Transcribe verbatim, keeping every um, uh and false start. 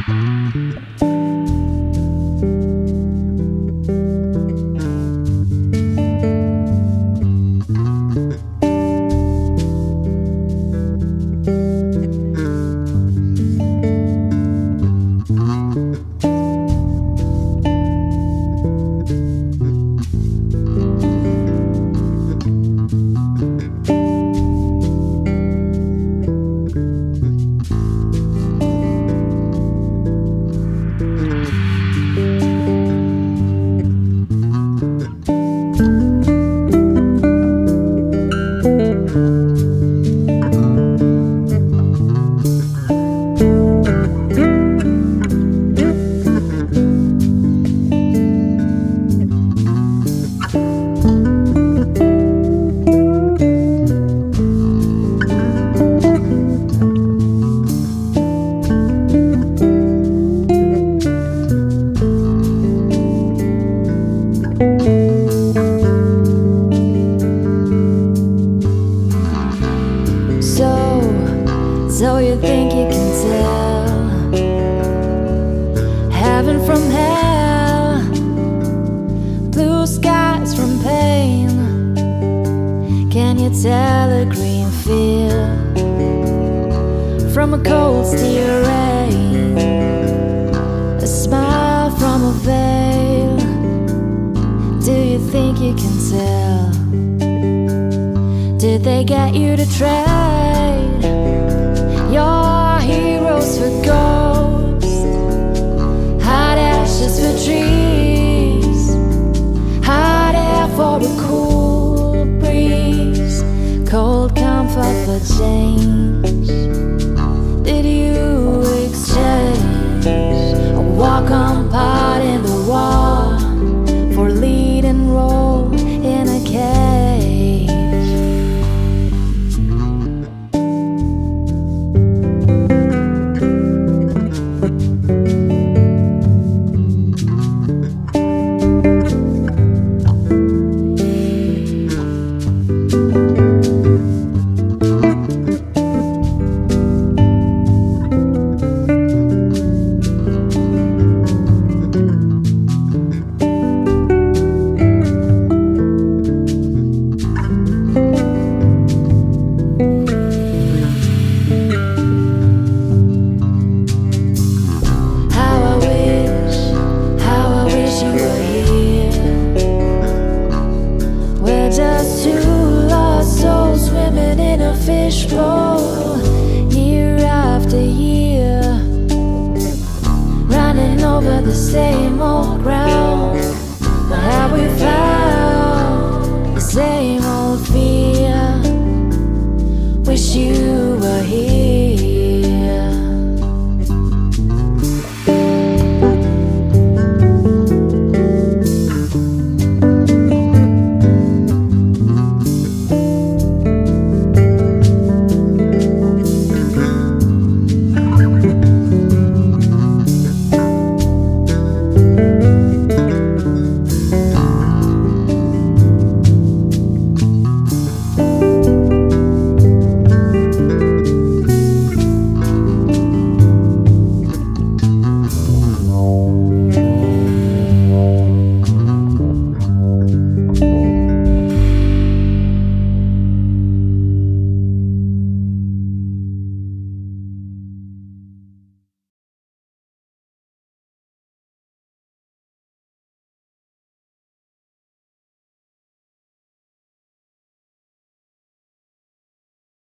So you think you can tell heaven from hell, blue skies from pain? Can you tell a green field from a cold steel rain, a smile from a veil? Do you think you can tell? Did they get you to trade your heroes for ghosts, hot ashes for trees, hot air for a cool breeze, cold comfort for change? Did you exchange a walk-on part in the war for leading role in a cage? Fishbowl, year after year, running over the same old ground.